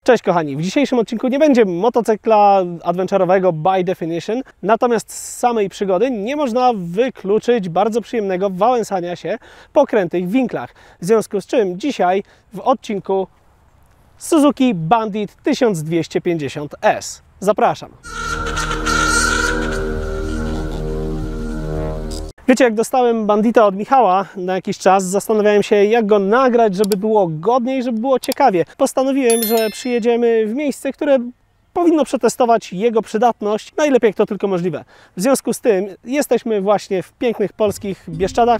Cześć kochani, w dzisiejszym odcinku nie będzie motocykla adventure'owego by definition, natomiast z samej przygody nie można wykluczyć bardzo przyjemnego wałęsania się po krętych winklach. W związku z czym dzisiaj w odcinku Suzuki Bandit 1250S. Zapraszam! Wiecie, jak dostałem Bandita od Michała na jakiś czas, zastanawiałem się, jak go nagrać, żeby było godniej, żeby było ciekawie. Postanowiłem, że przyjedziemy w miejsce, które powinno przetestować jego przydatność, najlepiej jak to tylko możliwe. W związku z tym jesteśmy właśnie w pięknych polskich Bieszczadach.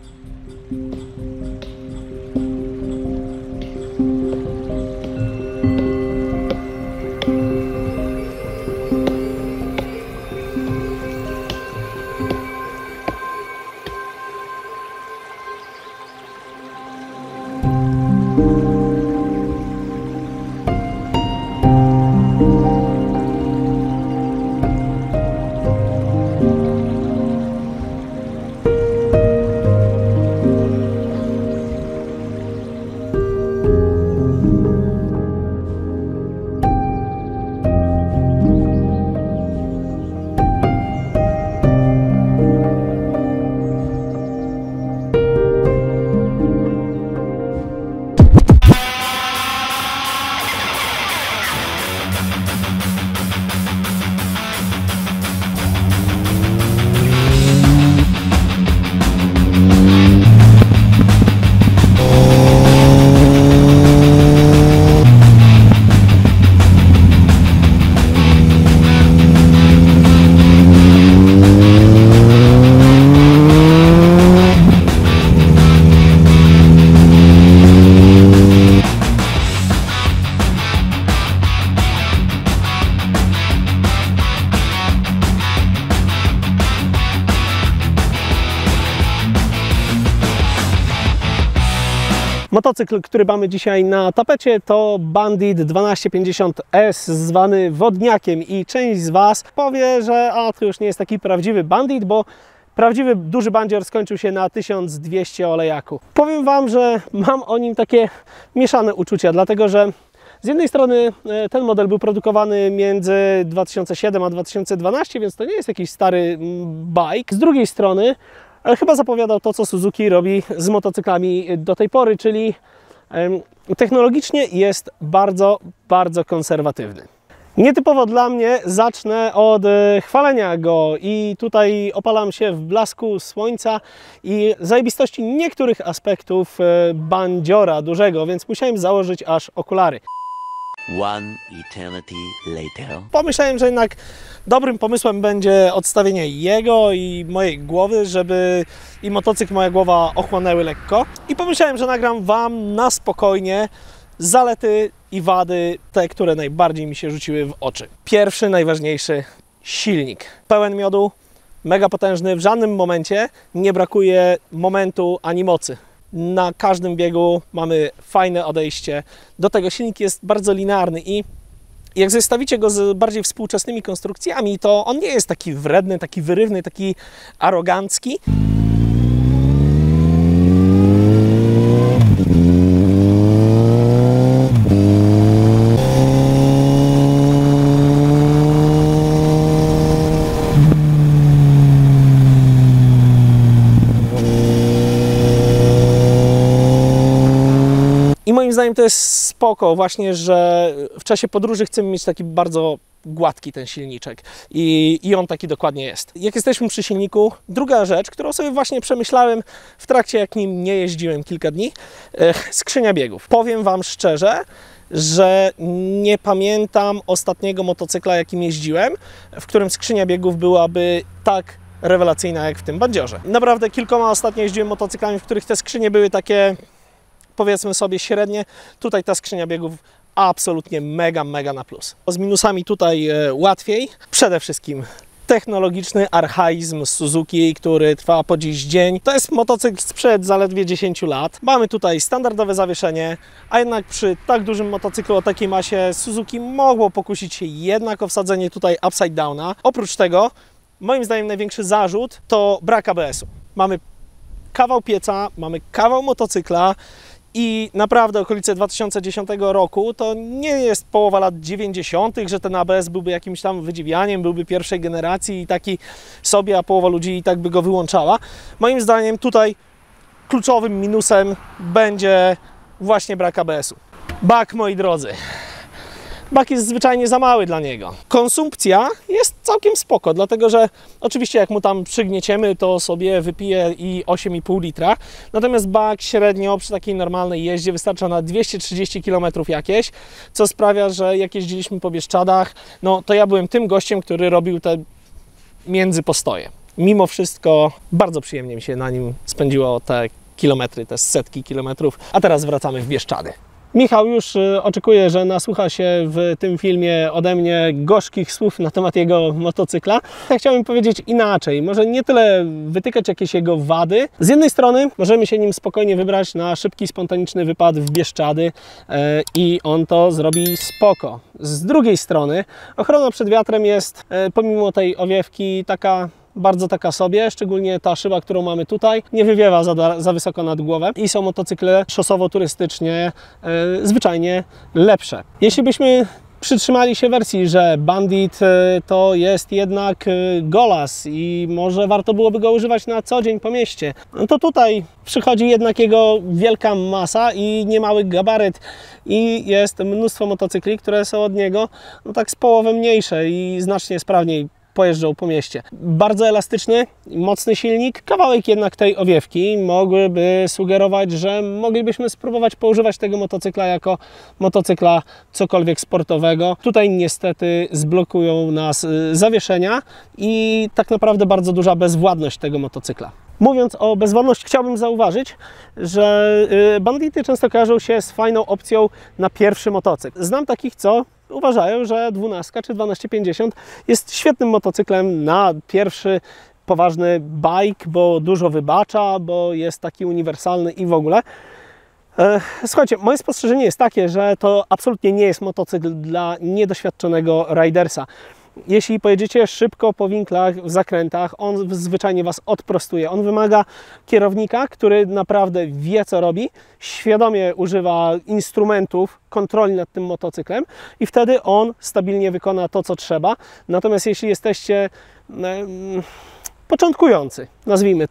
Motocykl, który mamy dzisiaj na tapecie, to Bandit 1250S, zwany wodniakiem, i część z Was powie, że to już nie jest taki prawdziwy Bandit, bo prawdziwy duży bandzior skończył się na 1200 olejaku. Powiem Wam, że mam o nim takie mieszane uczucia, dlatego że z jednej strony ten model był produkowany między 2007 a 2012, więc to nie jest jakiś stary bike. Z drugiej strony chyba zapowiadał to, co Suzuki robi z motocyklami do tej pory, czyli technologicznie jest bardzo, bardzo konserwatywny. Nietypowo dla mnie zacznę od chwalenia go i tutaj opalam się w blasku słońca i zajebistości niektórych aspektów bandziora dużego, więc musiałem założyć aż okulary. One eternity later. Pomyślałem, że jednak dobrym pomysłem będzie odstawienie jego i mojej głowy, żeby i motocykl, moja głowa ochłonęły lekko. I pomyślałem, że nagram Wam na spokojnie zalety i wady, te, które najbardziej mi się rzuciły w oczy. Pierwszy, najważniejszy, silnik. Pełen miodu, mega potężny, w żadnym momencie nie brakuje momentu ani mocy. Na każdym biegu mamy fajne odejście. Do tego silnik jest bardzo linearny i jak zestawicie go z bardziej współczesnymi konstrukcjami, to on nie jest taki wredny, taki wyrywny, taki arogancki. I moim zdaniem to jest spoko właśnie, że w czasie podróży chcemy mieć taki bardzo gładki ten silniczek i on taki dokładnie jest. Jak jesteśmy przy silniku, druga rzecz, którą sobie właśnie przemyślałem w trakcie, jak nim nie jeździłem kilka dni, skrzynia biegów. Powiem Wam szczerze, że nie pamiętam ostatniego motocykla, jakim jeździłem, w którym skrzynia biegów byłaby tak rewelacyjna jak w tym bandziorze. Naprawdę kilkoma ostatnio jeździłem motocyklami, w których te skrzynie były takie, powiedzmy sobie, średnie. Tutaj ta skrzynia biegów absolutnie mega na plus. Z minusami tutaj łatwiej. Przede wszystkim technologiczny archaizm Suzuki, który trwa po dziś dzień. To jest motocykl sprzed zaledwie 10 lat. Mamy tutaj standardowe zawieszenie, a jednak przy tak dużym motocyklu o takiej masie Suzuki mogło pokusić się jednak o wsadzenie tutaj upside downa. Oprócz tego, moim zdaniem największy zarzut to brak ABS-u. Mamy kawał pieca, mamy kawał motocykla I naprawdę okolice 2010 roku to nie jest połowa lat 90., że ten ABS byłby jakimś tam wydziwianiem, byłby pierwszej generacji i taki sobie, a połowa ludzi i tak by go wyłączała. Moim zdaniem tutaj kluczowym minusem będzie właśnie brak ABS-u. Bak, moi drodzy. Bak jest zwyczajnie za mały dla niego. Konsumpcja jest całkiem spoko, dlatego że oczywiście jak mu tam przygnieciemy, to sobie wypije i 8,5 litra. Natomiast bak średnio przy takiej normalnej jeździe wystarcza na 230 km jakieś, co sprawia, że jak jeździliśmy po Bieszczadach, no to ja byłem tym gościem, który robił te międzypostoje. Mimo wszystko bardzo przyjemnie mi się na nim spędziło te kilometry, te setki kilometrów, a teraz wracamy w Bieszczady. Michał już oczekuje, że nasłucha się w tym filmie ode mnie gorzkich słów na temat jego motocykla. Ja chciałbym powiedzieć inaczej, może nie tyle wytykać jakieś jego wady. Z jednej strony możemy się nim spokojnie wybrać na szybki, spontaniczny wypad w Bieszczady i on to zrobi spoko. Z drugiej strony ochrona przed wiatrem jest pomimo tej owiewki bardzo taka sobie, szczególnie ta szyba, którą mamy tutaj, nie wywiewa za wysoko nad głowę i są motocykle szosowo-turystycznie zwyczajnie lepsze. Jeśli byśmy przytrzymali się wersji, że Bandit to jest jednak golas i może warto byłoby go używać na co dzień po mieście, no to tutaj przychodzi jednak jego wielka masa i niemały gabaryt i jest mnóstwo motocykli, które są od niego no tak z połowę mniejsze i znacznie sprawniej pojeżdżą po mieście. Bardzo elastyczny, mocny silnik, kawałek jednak tej owiewki mogłyby sugerować, że moglibyśmy spróbować poużywać tego motocykla jako motocykla cokolwiek sportowego. Tutaj niestety zblokują nas zawieszenia i tak naprawdę bardzo duża bezwładność tego motocykla. Mówiąc o bezwładności, chciałbym zauważyć, że Bandity często kojarzą się z fajną opcją na pierwszy motocykl. Znam takich, co uważają, że 12 czy 1250 jest świetnym motocyklem na pierwszy poważny bike, bo dużo wybacza, bo jest taki uniwersalny i w ogóle. Słuchajcie, moje spostrzeżenie jest takie, że to absolutnie nie jest motocykl dla niedoświadczonego ridersa. Jeśli pojedziecie szybko po winklach, w zakrętach, on zwyczajnie Was odprostuje. On wymaga kierownika, który naprawdę wie, co robi, świadomie używa instrumentów kontroli nad tym motocyklem i wtedy on stabilnie wykona to, co trzeba. Natomiast jeśli jesteście początkujący, nazwijmy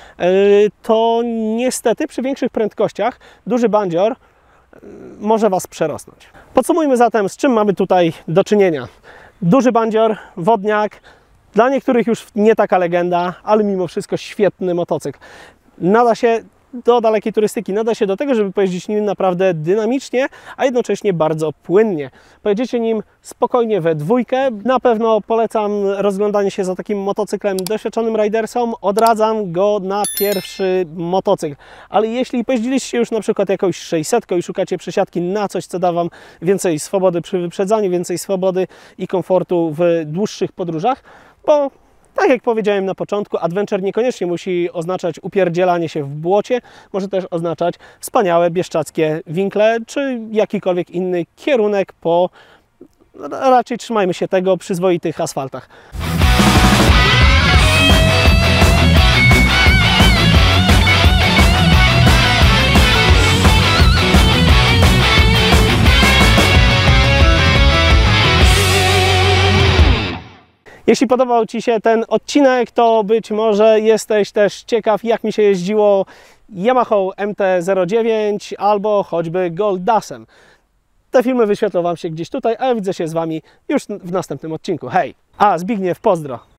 to niestety przy większych prędkościach duży bandzior może Was przerosnąć. Podsumujmy zatem, z czym mamy tutaj do czynienia. Duży bandzior, wodniak, dla niektórych już nie taka legenda, ale mimo wszystko świetny motocykl. Nada się do dalekiej turystyki, nada się do tego, żeby pojeździć nim naprawdę dynamicznie, a jednocześnie bardzo płynnie. Pojedziecie nim spokojnie we dwójkę. Na pewno polecam rozglądanie się za takim motocyklem doświadczonym ridersom. Odradzam go na pierwszy motocykl. Ale jeśli pojeździliście już na przykład jakąś 600 i szukacie przesiadki na coś, co da Wam więcej swobody przy wyprzedzaniu, więcej swobody i komfortu w dłuższych podróżach, bo tak jak powiedziałem na początku, adventure niekoniecznie musi oznaczać upierdzielanie się w błocie, może też oznaczać wspaniałe bieszczadzkie winkle, czy jakikolwiek inny kierunek po, raczej trzymajmy się tego, przyzwoitych asfaltach. Jeśli podobał Ci się ten odcinek, to być może jesteś też ciekaw, jak mi się jeździło Yamaha MT-09 albo choćby Goldasem. Te filmy wyświetlą Wam się gdzieś tutaj, a ja widzę się z Wami już w następnym odcinku. Hej! A, Zbigniew, pozdro!